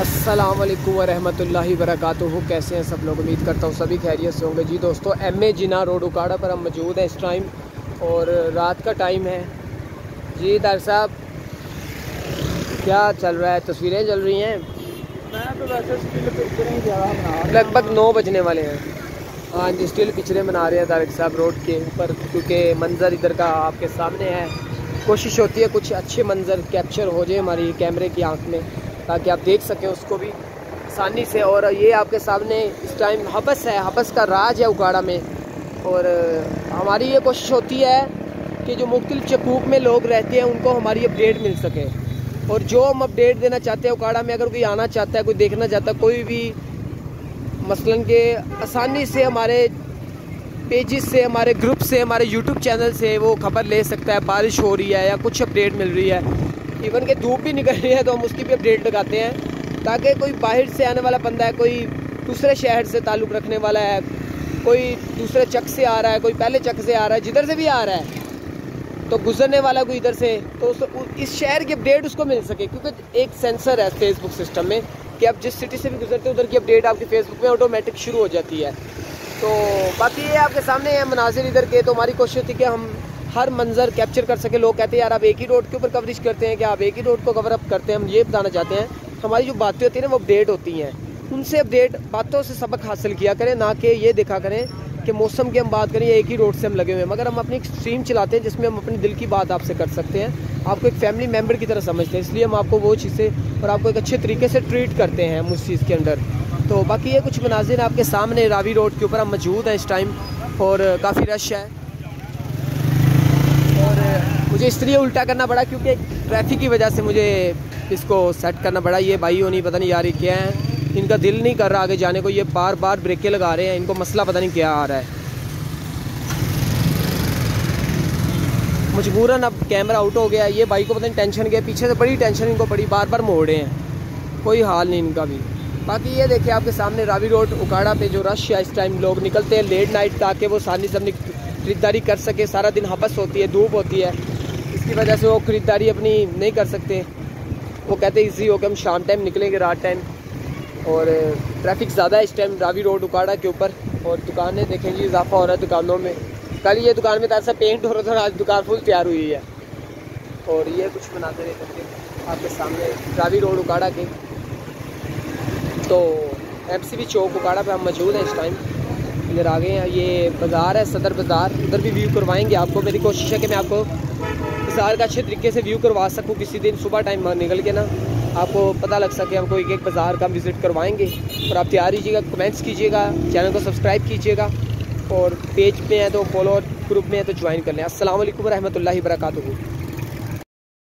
अस्सलाम वालेकुम वरहमतुल्लाहि वबरकातुहू। कैसे हैं सब लोग? उम्मीद करता हूँ सभी खैरियत से होंगे। जी दोस्तों, MA जिना रोड उकाड़ा पर हम मौजूद हैं इस टाइम और रात का टाइम है। जी डॉक्टर साहब, क्या चल रहा है? तस्वीरें चल रही हैं? मैं तो वैसे स्टिल पिक्चरें ज़्यादा बना लगभग 9 बजने वाले हैं। हाँ जी, स्टिल पिक्चरें बना रहे हैं डॉक्टर साहब रोड के ऊपर, क्योंकि मंज़र इधर का आपके सामने है। कोशिश होती है कुछ अच्छे मंज़र कैप्चर हो जाए हमारी कैमरे की आँख में, ताकि आप देख सकें उसको भी आसानी से। और ये आपके सामने इस टाइम हबस है, हबस का राज है उकाड़ा में। और हमारी ये कोशिश होती है कि जो मुख्तलिफ चकूक में लोग रहते हैं उनको हमारी अपडेट मिल सके। और जो हम अपडेट देना चाहते हैं उकाड़ा में, अगर कोई आना चाहता है, कोई देखना चाहता है, कोई भी मसलन के आसानी से हमारे पेजेस से, हमारे ग्रुप से, हमारे यूट्यूब चैनल से वो खबर ले सकता है। बारिश हो रही है या कुछ अपडेट मिल रही है, इवन के धूप भी निकल रही है, तो हम उसकी भी अपडेट लगाते हैं, ताकि कोई बाहर से आने वाला बंदा है, कोई दूसरे शहर से ताल्लुक़ रखने वाला है, कोई दूसरे चक से आ रहा है, कोई पहले चक से आ रहा है, जिधर से भी आ रहा है, तो गुजरने वाला कोई इधर से, तो इस शहर की अपडेट उसको मिल सके। क्योंकि एक सेंसर है फेसबुक सिस्टम में कि आप जिस सिटी से भी गुजरते हैं उधर की अपडेट आपके फेसबुक में ऑटोमेटिक शुरू हो जाती है। तो बाकी ये आपके सामने है मनाजिर इधर के। तो हमारी कोशिश थी कि हम हर मंजर कैप्चर कर सके। लोग कहते हैं यार आप एक ही रोड के ऊपर कवरेज करते हैं, क्या आप एक ही रोड को कवर अप करते हैं? हम ये बताना चाहते हैं, हमारी जो बातें होती हैं ना वो अपडेट होती हैं, उनसे अपडेट बातों से सबक हासिल किया करें, ना कि ये देखा करें कि मौसम की हम बात करें एक ही रोड से हम लगे हुए हैं। मगर हम अपनी एक स्ट्रीम चलाते हैं जिसमें हम अपने दिल की बात आपसे कर सकते हैं, आपको एक फैमिली मेम्बर की तरह समझते हैं, इसलिए हम आपको वो चीज़ें और आपको एक अच्छे तरीके से ट्रीट करते हैं हम उस चीज़ के अंदर। तो बाकी ये कुछ मनाजिर आपके सामने रावी रोड के ऊपर हम मौजूद हैं इस टाइम और काफ़ी रश है। और मुझे इसलिए उल्टा करना पड़ा क्योंकि ट्रैफिक की वजह से मुझे इसको सेट करना पड़ा। ये भाई होनी पता नहीं यार ये क्या है, इनका दिल नहीं कर रहा आगे जाने को, ये बार बार ब्रेकें लगा रहे हैं, इनको मसला पता नहीं क्या आ रहा है। मजबूरन अब कैमरा आउट हो गया। ये भाई को पता नहीं टेंशन क्या, पीछे से बड़ी टेंशन इनको पड़ी, बार बार मोड़ रहे हैं, कोई हाल नहीं इनका भी। बाकी ये देखिए आपके सामने रावी रोड उकाड़ा पे जो रश है इस टाइम, लोग निकलते हैं लेट नाइट ताकि वो आसानी से अपनी खरीदारी कर सके। सारा दिन हबस होती है, धूप होती है, इसकी वजह से वो खरीदारी अपनी नहीं कर सकते। वो कहते हैं इजी हो कि हम शाम टाइम निकलेंगे, रात टाइम। और ट्रैफिक ज़्यादा है इस टाइम रावी रोड उकाड़ा के ऊपर। और दुकानें देखें जी, इजाफा हो रहा है दुकानों में। कल ये दुकान में ऐसा पेंट हो रहा था, आज दुकान फुल तैयार हुई है। और ये कुछ बनाते रहे करके आपके सामने रावी रोड उकाड़ा के। तो MCB चौक उकाड़ा पे हम मौजूद हैं इस टाइम, इधर आ गए हैं। ये बाज़ार है, सदर बाज़ार, उधर भी व्यू करवाएंगे आपको। मेरी कोशिश है कि मैं आपको बाज़ार का अच्छे तरीके से व्यू करवा सकूँ किसी दिन सुबह टाइम निकल के ना, आपको पता लग सके। हमको एक बाज़ार का विज़िट करवाएंगे। और आप तैयार कीजिएगा, कमेंट्स कीजिएगा, चैनल को सब्सक्राइब कीजिएगा, और पेज पे हैं तो फॉलो, ग्रुप में है तो ज्वाइन कर लें। अस्सलाम वालेकुम रहमतुल्लाहि वबरकातुहू।